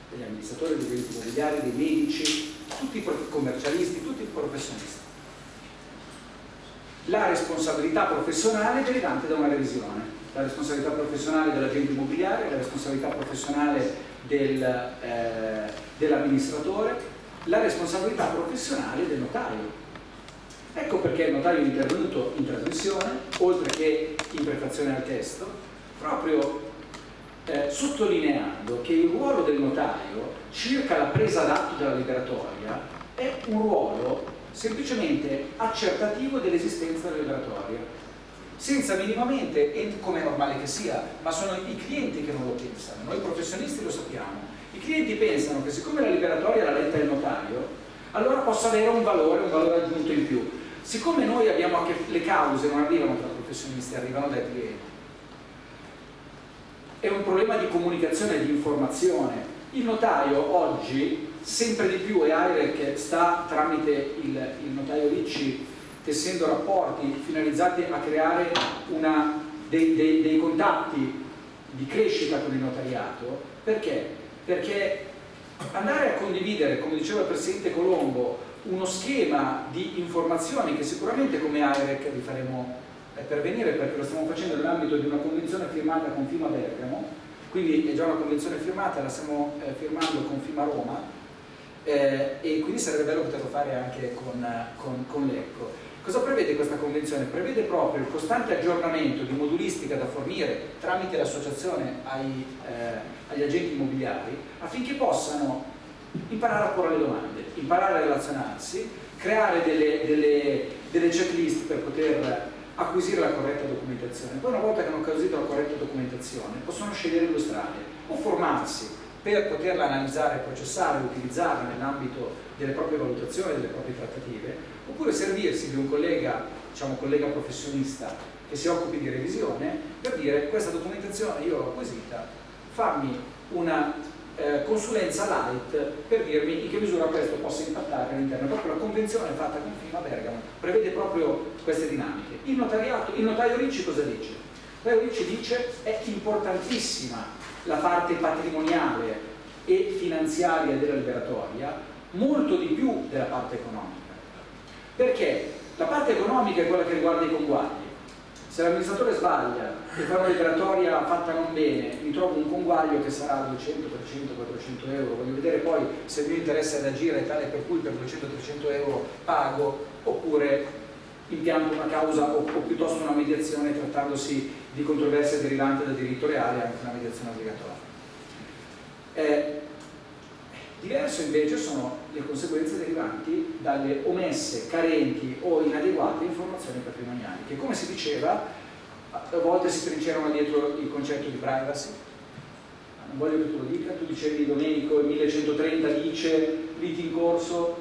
degli amministratori, degli enti immobiliari, dei medici, tutti i commercialisti, tutti i professionisti. La responsabilità professionale derivante da una revisione, la responsabilità professionale dell'agente immobiliare, la responsabilità professionale dell'amministratore, la responsabilità professionale del notaio. Ecco perché il notaio è intervenuto in trasmissione, oltre che in prefazione al testo, proprio sottolineando che il ruolo del notaio circa la presa d'atto della liberatoria è un ruolo semplicemente accertativo dell'esistenza della liberatoria, senza minimamente, e come è normale che sia, ma sono i clienti che non lo pensano, noi professionisti lo sappiamo, i clienti pensano che siccome la liberatoria l'ha letta il notaio, allora possa avere un valore aggiunto in più. Siccome noi abbiamo che le cause non arrivano tra professionisti, arrivano dai clienti, è un problema di comunicazione e di informazione. Il notaio oggi sempre di più, e AIREC sta tramite il notaio Ricci tessendo rapporti finalizzati a creare dei contatti di crescita con il notariato. Perché? Perché andare a condividere, come diceva il Presidente Colombo, uno schema di informazioni che sicuramente come AIREC vi faremo pervenire, perché lo stiamo facendo nell'ambito di una convenzione firmata con FIMA Bergamo, quindi è già una convenzione firmata, la stiamo firmando con FIMA Roma, e quindi sarebbe bello poterlo fare anche con l'ECCO. Cosa prevede questa convenzione? Prevede proprio il costante aggiornamento di modulistica da fornire tramite l'associazione agli agenti immobiliari, affinché possano imparare a porre le domande, imparare a relazionarsi, creare delle checklist per poter acquisire la corretta documentazione. Poi una volta che hanno acquisito la corretta documentazione possono scegliere due strade: o formarsi per poterla analizzare, processare, utilizzarla nell'ambito delle proprie valutazioni, delle proprie trattative, oppure servirsi di un collega, diciamo collega professionista che si occupi di revisione, per dire: questa documentazione io l'ho acquisita, fammi una consulenza light per dirmi in che misura questo possa impattare all'interno. Proprio la convenzione fatta con FIMA Bergamo prevede proprio queste dinamiche. Il notaio Ricci cosa dice? Il notaio Ricci dice: è importantissima la parte patrimoniale e finanziaria della liberatoria, molto di più della parte economica. Perché la parte economica è quella che riguarda i conguagli. Se l'amministratore sbaglia e fa una liberatoria fatta non bene, mi trovo un conguaglio che sarà 200, 300, 400 euro, voglio vedere poi se il mio interesse ad agire è tale per cui per 200-300 euro pago, oppure impianto una causa o piuttosto una mediazione, trattandosi di controversia derivante da diritto reale, anche una mediazione obbligatoria. Diverso invece sono le conseguenze derivanti dalle omesse, carenti o inadeguate informazioni patrimoniali, che, come si diceva, a volte si trincerano dietro il concetto di privacy. Non voglio che tu lo dica, tu dicevi Domenico, il 1130 dice liti in corso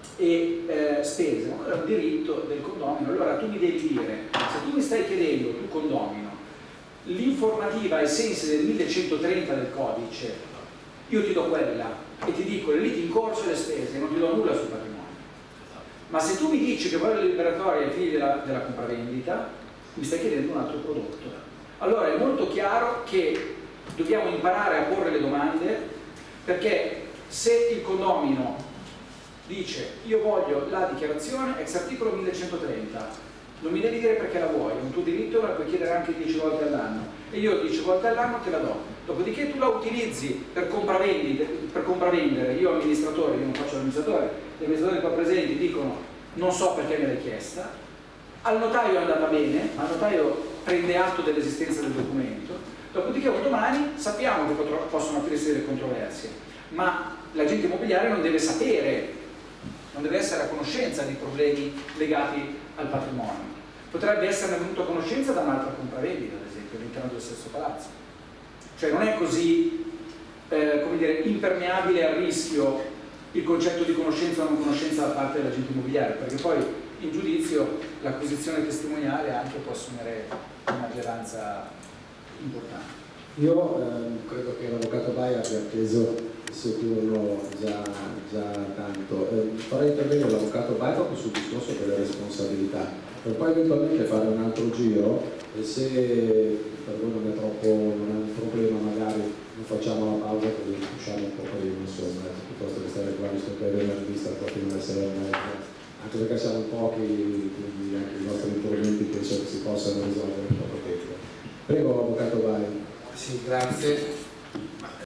e spese, ma quello è un diritto del condomino. Allora tu mi devi dire, se tu mi stai chiedendo, tu condomino, l'informativa ai sensi del 1130 del codice, io ti do quella e ti dico le liti in corso e le spese, non ti do nulla sul patrimonio. Ma se tu mi dici che vuoi la liberatoria ai fini della compravendita, mi stai chiedendo un altro prodotto. Allora è molto chiaro che dobbiamo imparare a porre le domande, perché se il condomino dice io voglio la dichiarazione ex articolo 1130, non mi devi dire perché la vuoi, è un tuo diritto, la puoi chiedere anche 10 volte all'anno e io 10 volte all'anno te la do. Dopodiché tu la utilizzi per compravendere, io amministratore, io non faccio l'amministratore, gli amministratori qua presenti dicono non so perché me l'hai chiesta, al notaio è andata bene, al notaio prende atto dell'esistenza del documento, dopodiché un domani sappiamo che possono aprirsi delle controversie, ma l'agente immobiliare non deve sapere, non deve essere a conoscenza di problemi legati al patrimonio. Potrebbe esserne venuto a conoscenza da un'altra compravendita, ad esempio, all'interno del stesso palazzo. Cioè non è così, come dire, impermeabile al rischio il concetto di conoscenza o non conoscenza da parte dell'agente immobiliare, perché poi in giudizio l'acquisizione testimoniale anche può assumere una rilevanza importante. Io credo che l'avvocato Baia abbia preso il suo turno già tanto. Farei intervenire l'avvocato Baia proprio sul discorso delle responsabilità, per poi eventualmente fare un altro giro, e se per voi non è un problema magari non facciamo la pausa così usciamo un po' prima. avere la rivista proprio in una sera e mezza, anche perché siamo pochi, quindi anche i nostri interventi penso che si possano risolvere in poco tempo. Prego, Avvocato Vai. Sì, grazie.